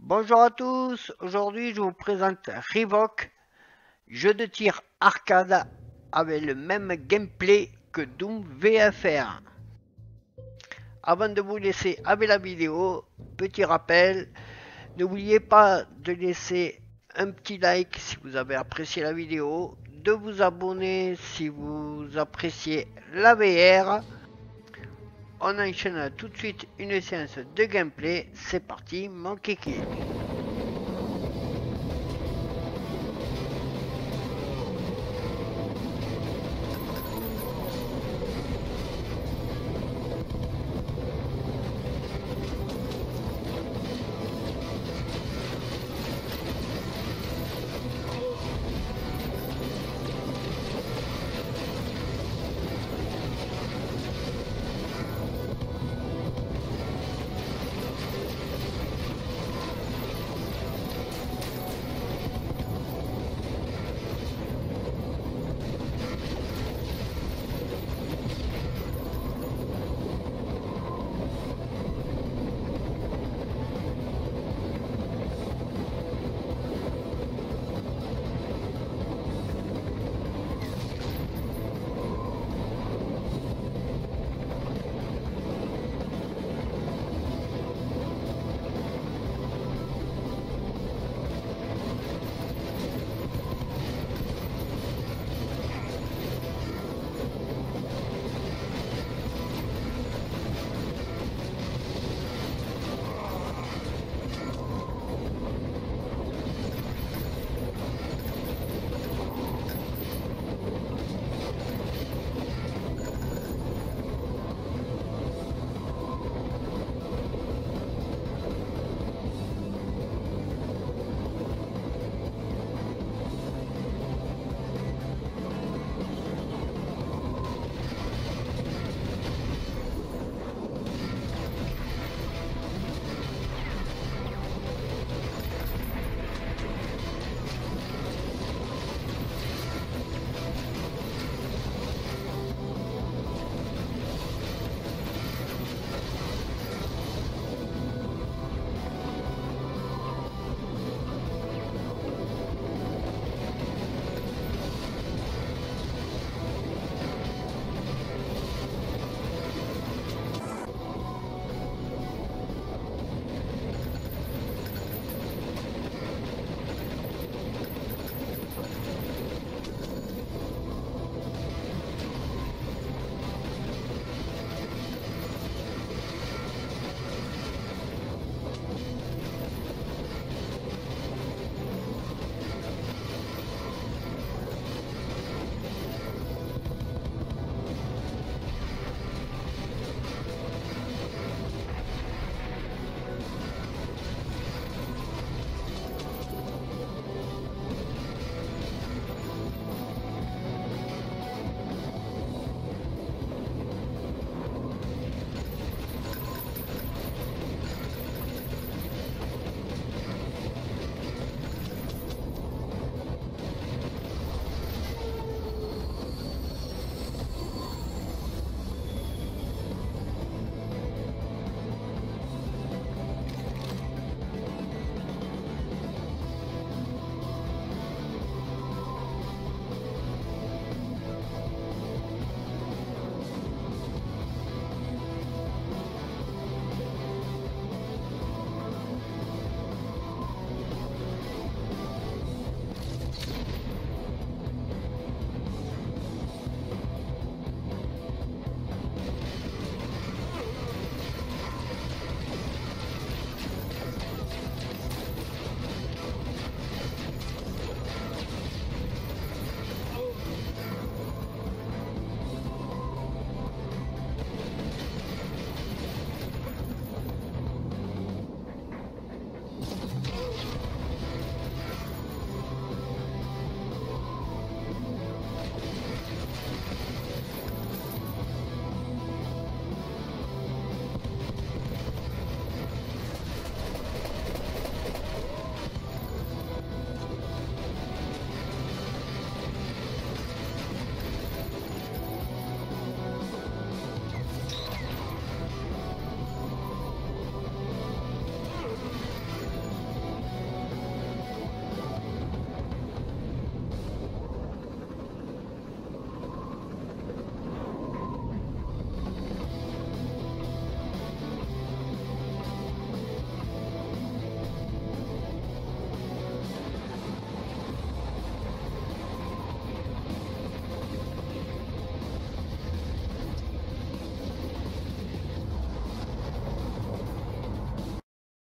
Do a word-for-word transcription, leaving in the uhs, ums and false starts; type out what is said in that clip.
Bonjour à tous, aujourd'hui je vous présente Revok, jeu de tir arcade avec le même gameplay que Doom V F R. Avant de vous laisser avec la vidéo, petit rappel, n'oubliez pas de laisser un petit like si vous avez apprécié la vidéo, de vous abonner si vous appréciez la V R. On enchaîne tout de suite une séance de gameplay, c'est parti mon kiki.